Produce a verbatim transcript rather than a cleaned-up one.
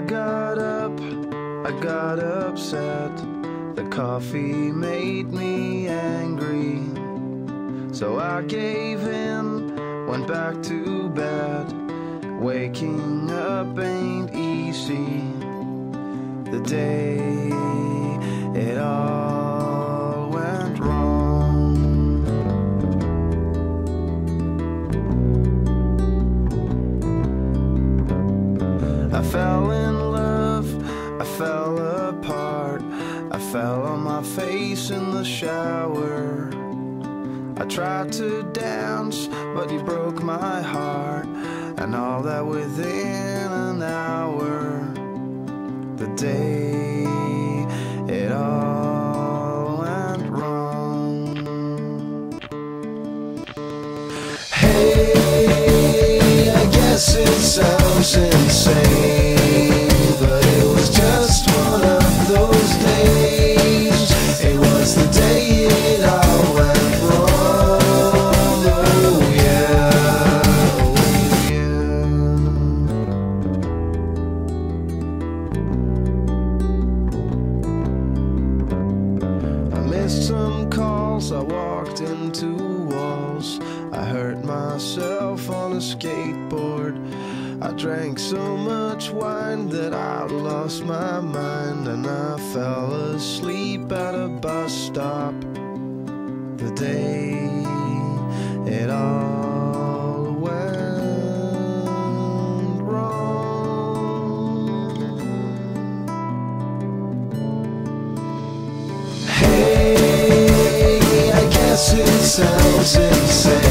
I got up, I got upset. The coffee made me angry, so I gave in, went back to bed. Waking up ain't easy. The day it all went wrong. I fell in love, I fell apart. I fell on my face in the shower. I tried to dance, but you broke my heart, and all that within an hour. The day it all went wrong. Hey, I guess it sounds insane, but it was just one of those days. It was the day it all went wrong. Oh yeah, oh yeah. I missed some calls, I walked into walls. I hurt myself on a skateboard. I drank so much wine that I lost my mind, and I fell asleep at a bus stop. The day it all went wrong. Hey, I guess it sounds insane,